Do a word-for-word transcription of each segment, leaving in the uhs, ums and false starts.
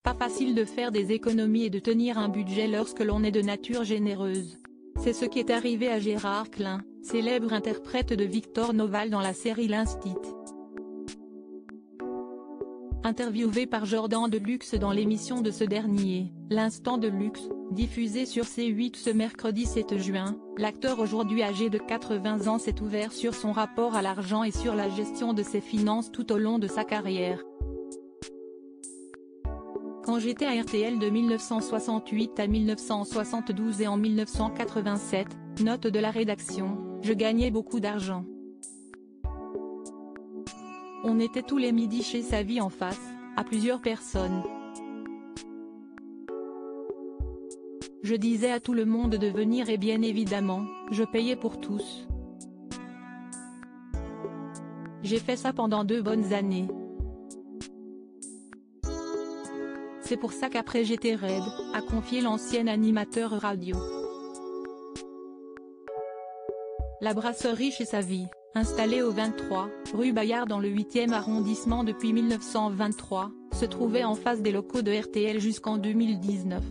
pas facile de faire des économies et de tenir un budget lorsque l'on est de nature généreuse. C'est ce qui est arrivé à Gérard Klein, célèbre interprète de Victor Noval dans la série L'Instit. Interviewé par Jordan Deluxe dans l'émission de ce dernier, L'Instant de Luxe, diffusée sur C huit ce mercredi sept juin, l'acteur aujourd'hui âgé de quatre-vingts ans s'est ouvert sur son rapport à l'argent et sur la gestion de ses finances tout au long de sa carrière. Quand j'étais à R T L de mille neuf cent soixante-huit à mille neuf cent soixante-douze et en mille neuf cent quatre-vingt-sept, note de la rédaction, je gagnais beaucoup d'argent. On était tous les midis chez Sa Vie en Face, à plusieurs personnes. Je disais à tout le monde de venir et bien évidemment, je payais pour tous. J'ai fait ça pendant deux bonnes années. C'est pour ça qu'après j'étais raide, a confié l'ancien animateur radio. La brasserie Chez Sa Vie, installée au vingt-trois, rue Bayard dans le huitième arrondissement depuis mille neuf cent vingt-trois, se trouvait en face des locaux de R T L jusqu'en deux mille dix-neuf.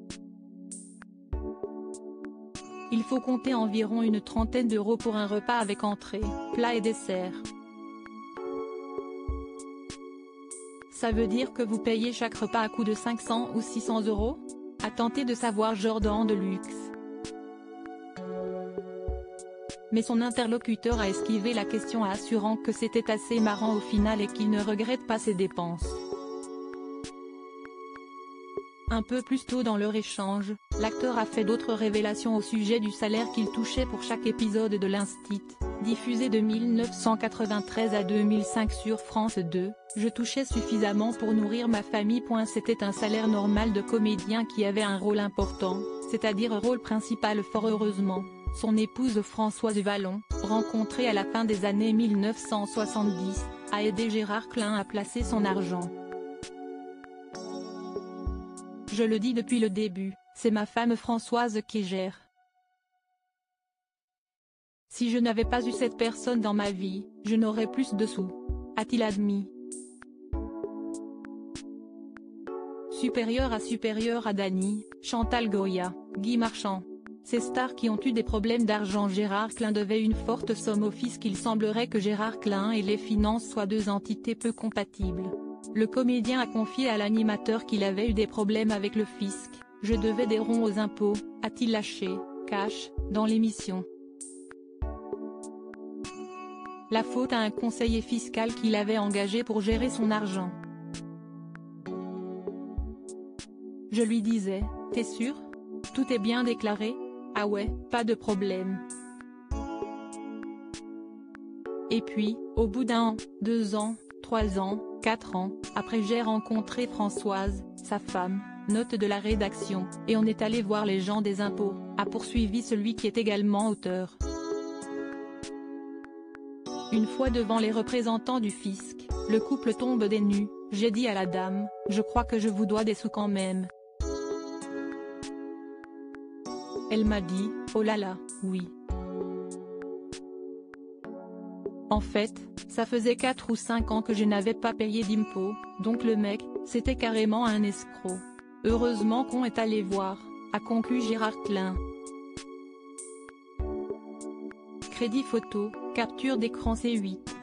Il faut compter environ une trentaine d'euros pour un repas avec entrée, plat et dessert. Ça veut dire que vous payez chaque repas à coût de cinq cents ou six cents euros? A tenté de savoir Jordan Deluxe. Mais son interlocuteur a esquivé la question assurant que c'était assez marrant au final et qu'il ne regrette pas ses dépenses. Un peu plus tôt dans leur échange, l'acteur a fait d'autres révélations au sujet du salaire qu'il touchait pour chaque épisode de L'Instit, diffusé de mille neuf cent quatre-vingt-treize à deux mille cinq sur France deux, je touchais suffisamment pour nourrir ma famille. C'était un salaire normal de comédien qui avait un rôle important, c'est-à-dire un rôle principal. Fort heureusement, son épouse Françoise Vallon, rencontrée à la fin des années mille neuf cent soixante-dix, a aidé Gérard Klein à placer son argent. Je le dis depuis le début, c'est ma femme Françoise qui gère. Si je n'avais pas eu cette personne dans ma vie, je n'aurais plus de sous, a-t-il admis. Supérieur à supérieur à Dany, Chantal Goya, Guy Marchand. Ces stars qui ont eu des problèmes d'argent. Gérard Klein devait une forte somme au fisc. Il semblerait que Gérard Klein et les finances soient deux entités peu compatibles. Le comédien a confié à l'animateur qu'il avait eu des problèmes avec le fisc. Je devais des ronds aux impôts, a-t-il lâché, cash, dans l'émission. La faute à un conseiller fiscal qu'il avait engagé pour gérer son argent. Je lui disais, t'es sûr? Tout est bien déclaré? Ah ouais, pas de problème. Et puis, au bout d'un an, deux ans, trois ans, quatre ans, après j'ai rencontré Françoise, sa femme, note de la rédaction, et on est allé voir les gens des impôts, a poursuivi celui qui est également auteur. Une fois devant les représentants du fisc, le couple tombe des nues, j'ai dit à la dame, je crois que je vous dois des sous quand même. Elle m'a dit, oh là là, oui. En fait, ça faisait quatre ou cinq ans que je n'avais pas payé d'impôts, donc le mec, c'était carrément un escroc. Heureusement qu'on est allé voir, a conclu Gérard Klein. Crédit photo, capture d'écran C huit.